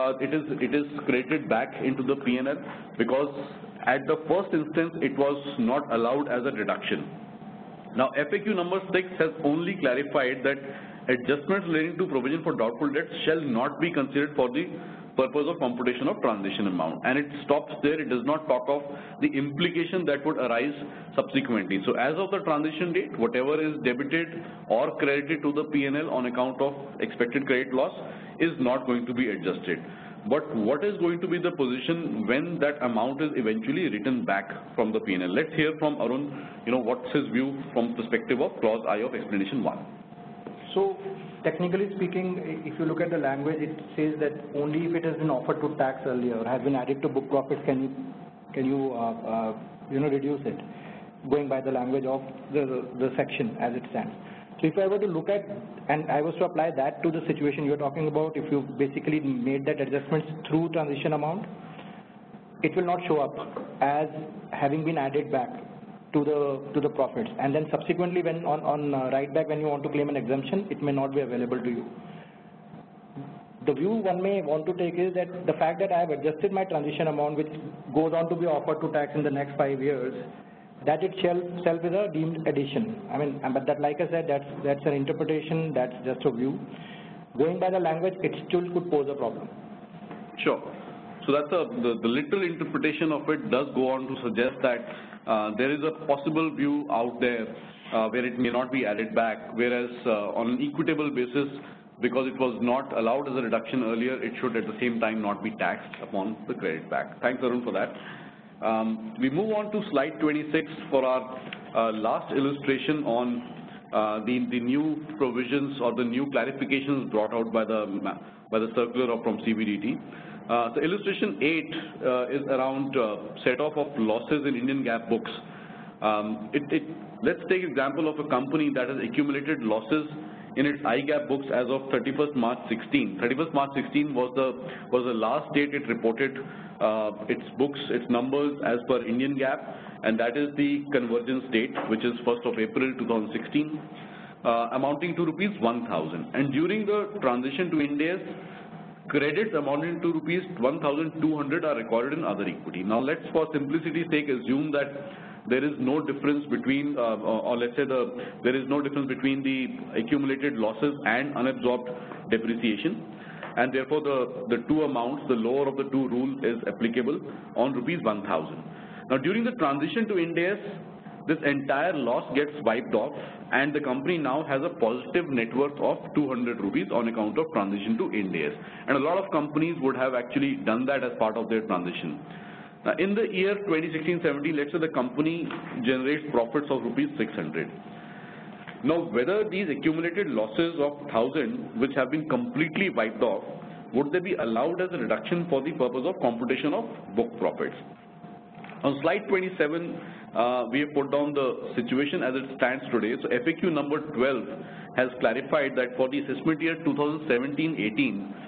it is credited back into the P&L? Because at the first instance, it was not allowed as a reduction. Now, FAQ number 6 has only clarified that adjustments relating to provision for doubtful debts shall not be considered for the purpose of computation of transition amount, and it stops there. It does not talk of the implication that would arise subsequently. So as of the transition date, whatever is debited or credited to the P&L on account of expected credit loss is not going to be adjusted. But what is going to be the position when that amount is eventually written back from the P&L? Let's hear from Arun, what's his view from perspective of clause I of explanation 1. So, technically speaking, if you look at the language, it says that only if it has been offered to tax earlier or has been added to book profits can you reduce it, going by the language of the section as it stands. So if I were to look at, and I was to apply that to the situation you're talking about, if you basically made that adjustments through transition amount, it will not show up as having been added back to the profits, and then subsequently when on write back when you want to claim an exemption, it may not be available to you. The view one may want to take is that the fact that I have adjusted my transition amount, which goes on to be offered to tax in the next 5 years, that itself is a deemed addition. I mean, but that, like I said, that's an interpretation, that's just a view. Going by the language, it still could pose a problem. Sure. So that's the literal interpretation of it does go on to suggest that there is a possible view out there where it may not be added back, whereas on an equitable basis, because it was not allowed as a reduction earlier, it should at the same time not be taxed upon the credit back. Thanks, Arun, for that. We move on to slide 26 for our last illustration on the new provisions or the new clarifications brought out by the circular or from CBDT. So illustration 8 is around set-off of losses in Indian GAAP books. Let's take example of a company that has accumulated losses in its IGAAP books as of 31st March 16. 31st March 16 was the last date it reported its books, its numbers as per Indian GAAP, and that is the convergence date, which is 1st of April 2016, amounting to rupees 1,000. And during the transition to Ind AS, credits amounting to rupees 1,200 are recorded in other equity. Now let's, for simplicity's sake, assume that there is no difference between, or let's say there is no difference between the accumulated losses and unabsorbed depreciation, and therefore the two amounts, the lower of the two rule is applicable on rupees 1,000. Now during the transition to Ind AS, this entire loss gets wiped off, and the company now has a positive net worth of 200 rupees on account of transition to Ind AS. And a lot of companies would have actually done that as part of their transition. Now, in the year 2016-17, let's say the company generates profits of rupees 600. Now, whether these accumulated losses of 1,000, which have been completely wiped off, would they be allowed as a reduction for the purpose of computation of book profits? On slide 27, we have put down the situation as it stands today. So FAQ number 12 has clarified that for the assessment year 2017-18,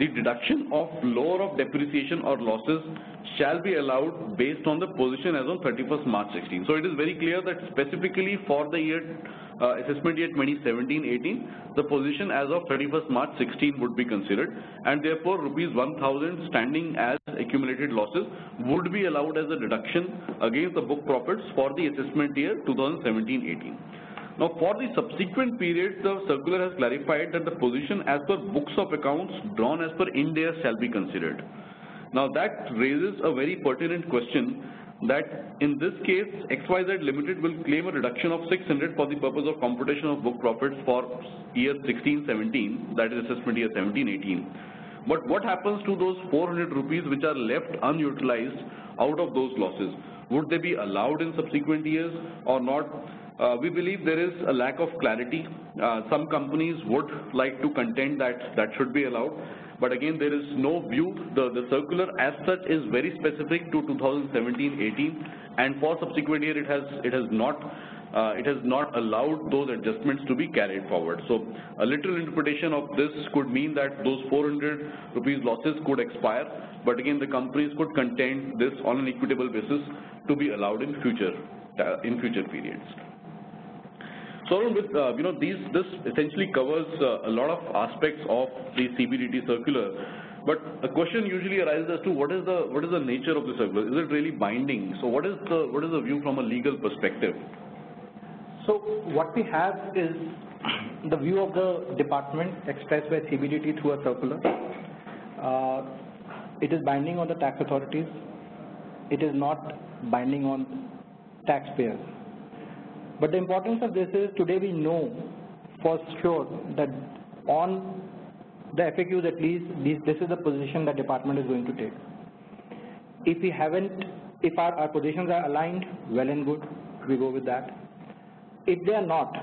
the deduction of lower of depreciation or losses shall be allowed based on the position as on 31st March 16. So it is very clear that specifically for the year assessment year 2017-18, the position as of 31st March 16 would be considered, and therefore rupees 1,000 standing as accumulated losses would be allowed as a deduction against the book profits for the assessment year 2017-18. Now, for the subsequent periods, the circular has clarified that the position as per books of accounts drawn as per Ind AS shall be considered. Now, that raises a very pertinent question that in this case, XYZ Limited will claim a reduction of 600 for the purpose of computation of book profits for year 16-17, that is assessment year 17-18. But what happens to those 400 rupees which are left unutilized out of those losses? Would they be allowed in subsequent years or not? We believe there is a lack of clarity. Some companies would like to contend that that should be allowed, but again there is no view. The circular as such is very specific to 2017-18, and for subsequent year it has not allowed those adjustments to be carried forward. So a literal interpretation of this could mean that those 400 rupees losses could expire, but again the companies could contend this on an equitable basis to be allowed in future periods. So with this essentially covers a lot of aspects of the CBDT circular. But a question usually arises as to what is the nature of the circular? Is it really binding? So what is the view from a legal perspective? So what we have is the view of the department expressed by CBDT through a circular. It is binding on the tax authorities. It is not binding on taxpayers. But the importance of this is today we know for sure that on the FAQs at least, this is the position that department is going to take. If our positions are aligned, well and good, we go with that. If they are not,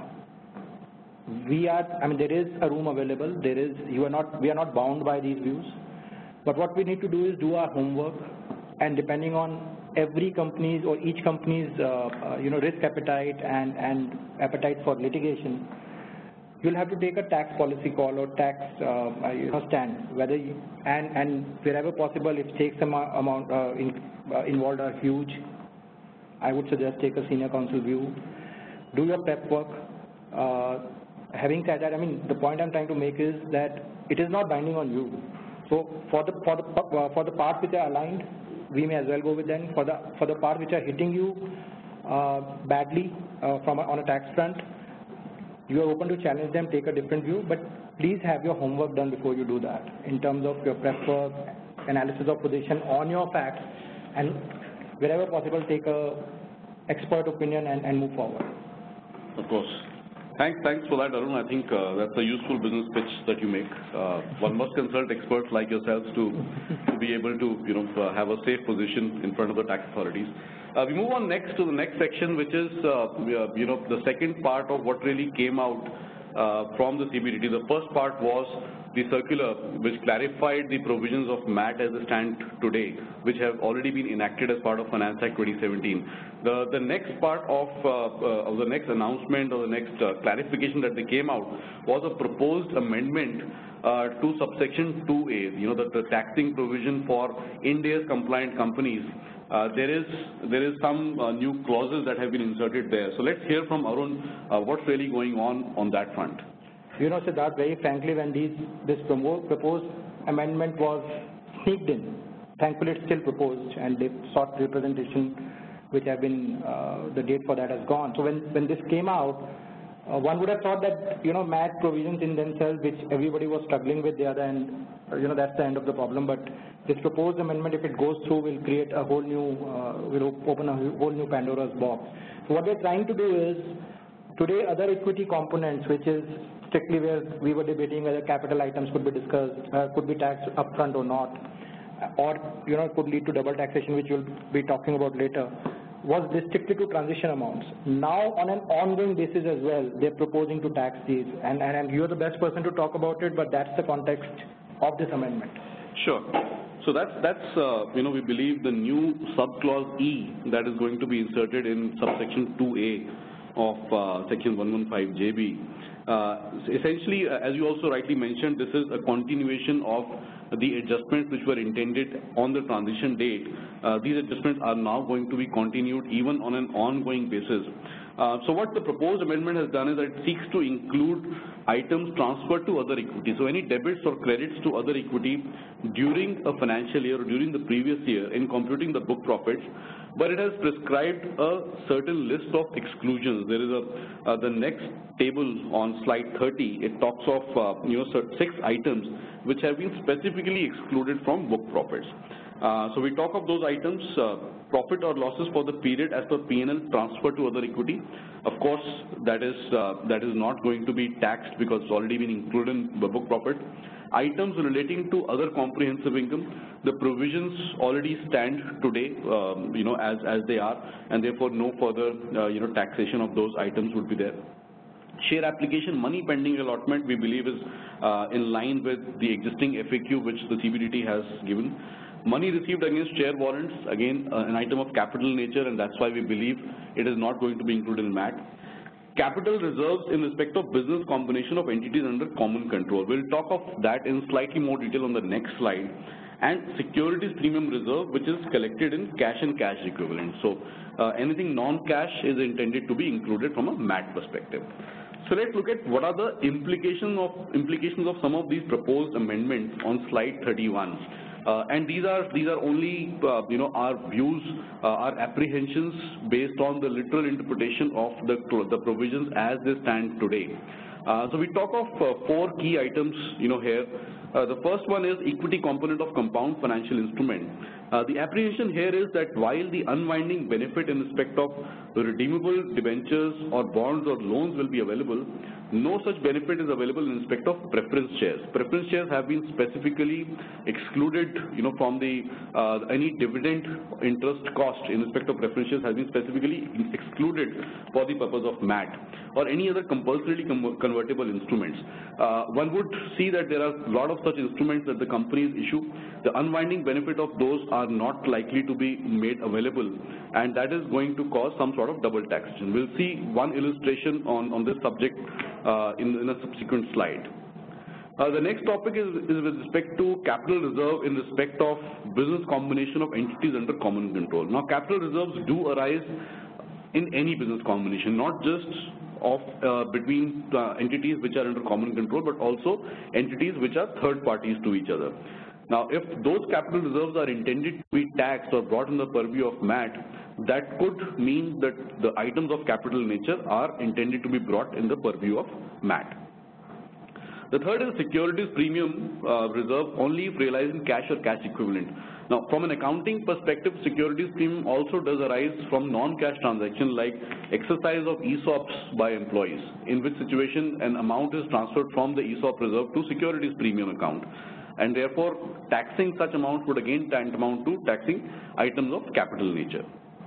there is a room available. We are not bound by these views. But what we need to do is do our homework, and depending on every company's or each company's risk appetite and appetite for litigation, you'll have to take a tax policy call or tax stand. And wherever possible, if stakes amount involved are huge, I would suggest take a senior counsel view. Do your prep work. Having said that, the point I'm trying to make is that it is not binding on you. So for the parts which are aligned, we may as well go with them. For the parts which are hitting you badly on a tax front, you are open to challenge them, take a different view, but please have your homework done before you do that in terms of your prep work, analysis of position on your facts, and wherever possible take a expert opinion and move forward. Of course. Thanks for that, Arun. I think that's a useful business pitch that you make. One must consult experts like yourselves to be able to have a safe position in front of the tax authorities. We move on next to the next section, which is the second part of what really came out from the CBDT. The first part was the circular, which clarified the provisions of MAT as a stand today, which have already been enacted as part of Finance Act 2017. The next part of the next announcement or the next clarification that they came out was a proposed amendment to subsection 2A, the taxing provision for Ind AS compliant companies. There is some new clauses that have been inserted there. So let's hear from Arun what's really going on that front. Siddharth, very frankly, when this proposed amendment was sneaked in, thankfully it's still proposed, and they sought representation, which have been, the date for that has gone. So when this came out, one would have thought that, MAT provisions in themselves, which everybody was struggling with the other end, that's the end of the problem. But this proposed amendment, if it goes through, will create a whole new, will open a whole new Pandora's box. So what we're trying to do is, today other equity components, which is strictly where we were debating whether capital items could be discussed, could be taxed upfront or not, or could lead to double taxation, which we'll be talking about later, was restricted to transition amounts. Now, on an ongoing basis as well, they're proposing to tax these, and you're the best person to talk about it, but that's the context of this amendment. Sure. So that's we believe the new subclause E that is going to be inserted in subsection 2A of section 115JB. Essentially, as you also rightly mentioned, this is a continuation of the adjustments which were intended on the transition date, these adjustments are now going to be continued even on an ongoing basis. So what the proposed amendment has done is that it seeks to include items transferred to other equity. So any debits or credits to other equity during a financial year or during the previous year in computing the book profits, but it has prescribed a certain list of exclusions. There is the next table on slide 30. It talks of 6 items which have been specifically excluded from book profits. So we talk of those items, profit or losses for the period as per P&L transfer to other equity. Of course, that is not going to be taxed because it's already been included in the book profit. Items relating to other comprehensive income, the provisions already stand today, as they are, and therefore no further, taxation of those items would be there. Share application money pending allotment, we believe, is in line with the existing FAQ which the CBDT has given. Money received against share warrants, again, an item of capital nature, and that's why we believe it is not going to be included in MAT. Capital reserves in respect of business combination of entities under common control. We'll talk of that in slightly more detail on the next slide. And securities premium reserve, which is collected in cash and cash equivalent. So anything non-cash is intended to be included from a MAT perspective. So let's look at what are the implications of some of these proposed amendments on slide 31. And these are only our views, our apprehensions based on the literal interpretation of the provisions as they stand today. So we talk of 4 key items here. The first one is equity component of compound financial instrument. The apprehension here is that while the unwinding benefit in respect of redeemable debentures or bonds or loans will be available, no such benefit is available in respect of preference shares. Preference shares have been specifically excluded, from the any dividend interest cost in respect of preference shares has been specifically excluded for the purpose of MAT or any other compulsorily convertible instruments. One would see that there are a lot of such instruments that the companies issue. The unwinding benefit of those are not likely to be made available, and that is going to cause some sort of double taxation. We'll see one illustration on this subject in a subsequent slide. The next topic is with respect to capital reserve in respect of business combination of entities under common control. Now, capital reserves do arise in any business combination, not just between entities which are under common control, but also entities which are third parties to each other. Now, if those capital reserves are intended to be taxed or brought in the purview of MAT, that could mean that the items of capital nature are intended to be brought in the purview of MAT. The third is securities premium reserve only if realized in cash or cash equivalent. Now, from an accounting perspective, securities premium also does arise from non-cash transactions like exercise of ESOPs by employees, in which situation an amount is transferred from the ESOP reserve to securities premium account. And therefore, taxing such amount would again tantamount to taxing items of capital nature.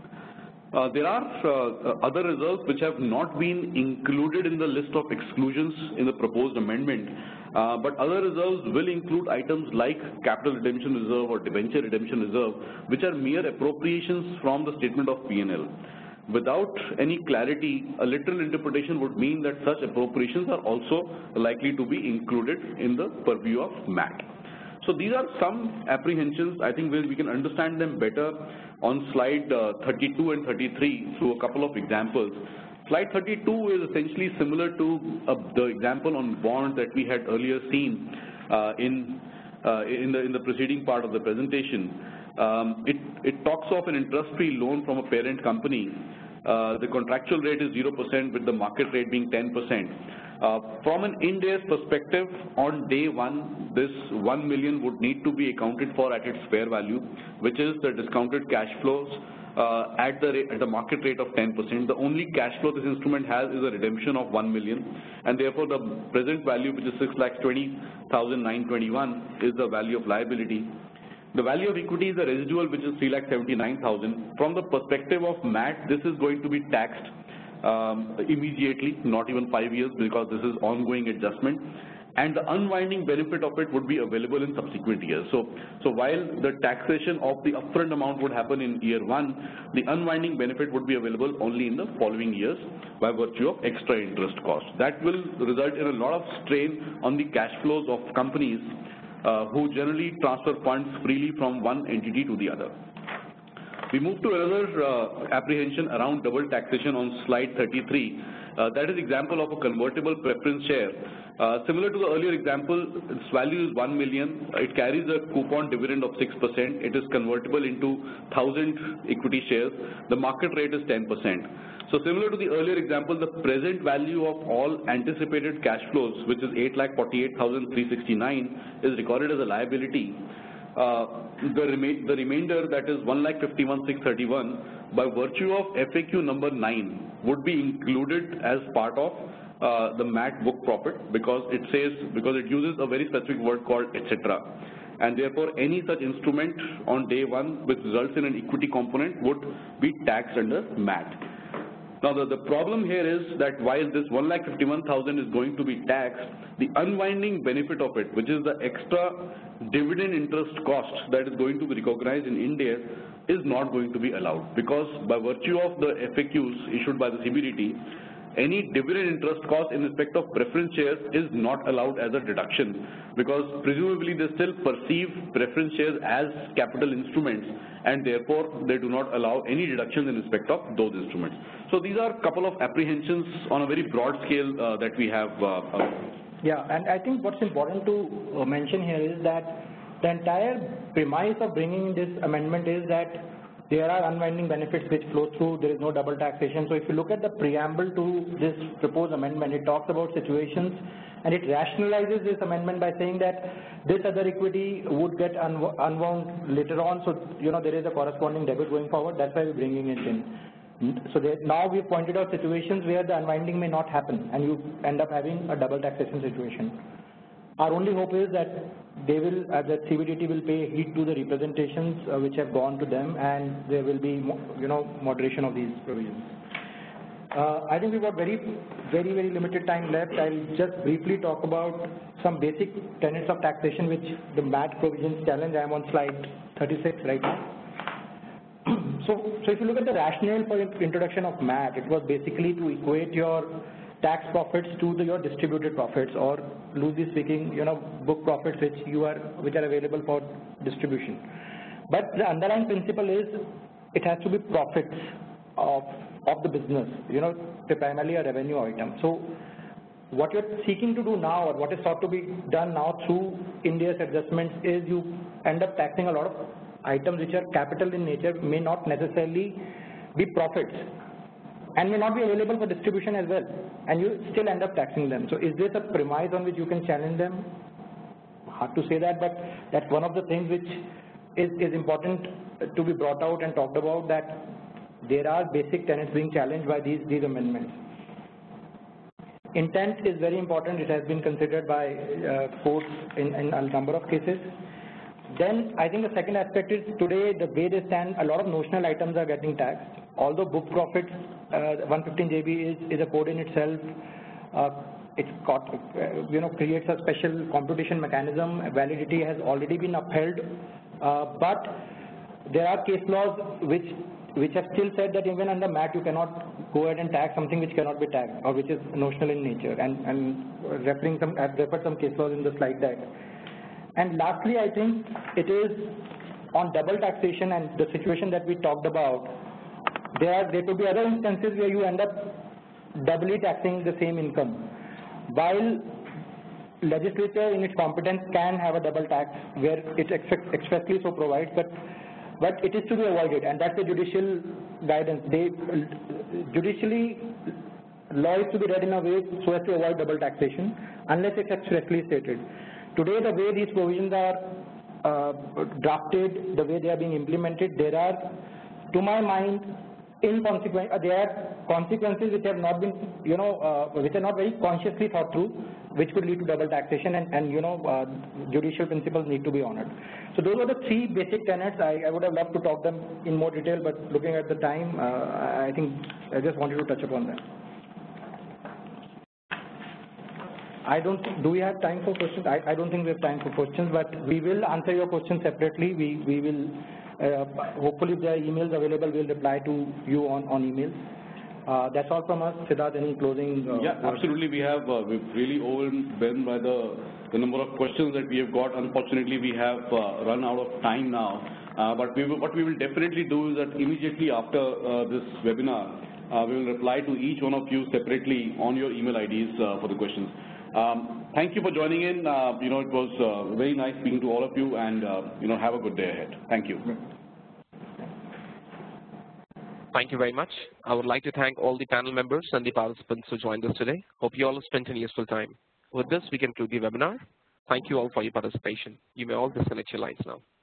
There are other reserves which have not been included in the list of exclusions in the proposed amendment, but other reserves will include items like capital redemption reserve or debenture redemption reserve, which are mere appropriations from the statement of P&L. Without any clarity, a literal interpretation would mean that such appropriations are also likely to be included in the purview of MAT. So these are some apprehensions. I think we can understand them better on slide 32 and 33 through a couple of examples. Slide 32 is essentially similar to the example on bonds that we had earlier seen in the preceding part of the presentation. It talks of an interest-free loan from a parent company. The contractual rate is 0% with the market rate being 10%. From an Ind AS perspective, on day one, this 1 million would need to be accounted for at its fair value, which is the discounted cash flows at the market rate of 10%. The only cash flow this instrument has is a redemption of 1 million, and therefore the present value, which is 6,20,921, is the value of liability. The value of equity is the residual, which is 3,79,000. From the perspective of MAT, this is going to be taxed immediately, not even 5 years, because this is ongoing adjustment, and the unwinding benefit of it would be available in subsequent years. So while the taxation of the upfront amount would happen in year 1, the unwinding benefit would be available only in the following years by virtue of extra interest cost. That will result in a lot of strain on the cash flows of companies who generally transfer funds freely from one entity to the other. We move to another apprehension around double taxation on slide 33. That is example of a convertible preference share. Similar to the earlier example, its value is 1 million. It carries a coupon dividend of 6%. It is convertible into 1,000 equity shares. The market rate is 10%. So similar to the earlier example, the present value of all anticipated cash flows, which is 8,48,369, is recorded as a liability. The remainder, that is 1,51,631, by virtue of FAQ number 9, would be included as part of the MAT book profit, because it uses a very specific word called etc. And therefore, any such instrument on day one which results in an equity component would be taxed under MAT. Now, the problem here is that while this 1,51,000 is going to be taxed, the unwinding benefit of it, which is the extra dividend interest cost that is going to be recognized in Ind AS, is not going to be allowed, because by virtue of the FAQs issued by the CBDT, any dividend interest cost in respect of preference shares is not allowed as a deduction, because presumably they still perceive preference shares as capital instruments, and therefore they do not allow any deductions in respect of those instruments. So these are a couple of apprehensions on a very broad scale that we have. Yeah, and I think what's important to mention here is that the entire premise of bringing in this amendment is that there are unwinding benefits which flow through, there is no double taxation. So if you look at the preamble to this proposed amendment, it talks about situations and it rationalizes this amendment by saying that this other equity would get unwound later on. So, there is a corresponding debit going forward. That's why we're bringing it in. So now we've pointed out situations where the unwinding may not happen and you end up having a double taxation situation. Our only hope is that they will, that CBDT will pay heed to the representations which have gone to them, and there will be, moderation of these provisions. I think we've got very limited time left. I'll just briefly talk about some basic tenets of taxation which the MAT provisions challenge. I'm on slide 36 right now. So if you look at the rationale for introduction of MAT, it was basically to equate your tax profits to your distributed profits, or loosely speaking, book profits which are available for distribution. But the underlying principle is it has to be profits of the business, primarily a revenue item. So what you're seeking to do now, or what is sought to be done now through Ind AS adjustments, is you end up taxing a lot of items which are capital in nature, may not necessarily be profits, and may not be available for distribution as well, and you still end up taxing them. So is this a premise on which you can challenge them? Hard to say that, but that's one of the things which is important to be brought out and talked about, that there are basic tenets being challenged by these amendments. Intent is very important. It has been considered by courts in a number of cases. Then I think the second aspect is, today the way they stand, a lot of notional items are getting taxed. Although book profits, 115 JB is a code in itself. Creates a special computation mechanism. Validity has already been upheld, but there are case laws which have still said that even under MAT you cannot go ahead and tax something which cannot be taxed, or which is notional in nature. And I've referred some case laws in the slide deck. And lastly, I think it is on double taxation and the situation that we talked about. There could be other instances where you end up doubly taxing the same income. While legislature in its competence can have a double tax where it expressly so provides, but it is to be avoided, and that's the judicial guidance. Judicially, law is to be read in a way so as to avoid double taxation, unless it's expressly stated. Today, the way these provisions are drafted, the way they are being implemented, there are, to my mind, there are consequences which have not been, which are not very consciously thought through, which could lead to double taxation, and judicial principles need to be honored. So those are the three basic tenets. I would have loved to talk them in more detail, but looking at the time, I think I just wanted to touch upon that. Do we have time for questions? I don't think we have time for questions, but we will answer your questions separately. We will, hopefully if there are emails available, we'll reply to you on emails. That's all from us. Siddharth, any closing? Yeah, absolutely. We've really overwhelmed by the the number of questions that we have got. Unfortunately, we have run out of time now. But what we will definitely do is that immediately after this webinar, we will reply to each one of you separately on your email IDs for the questions. Thank you for joining in. It was very nice speaking to all of you, and have a good day ahead. Thank you. Thank you very much. I would like to thank all the panel members and the participants who joined us today. Hope you all have spent a useful time. With this, we conclude the webinar. Thank you all for your participation. You may all disconnect your lines now.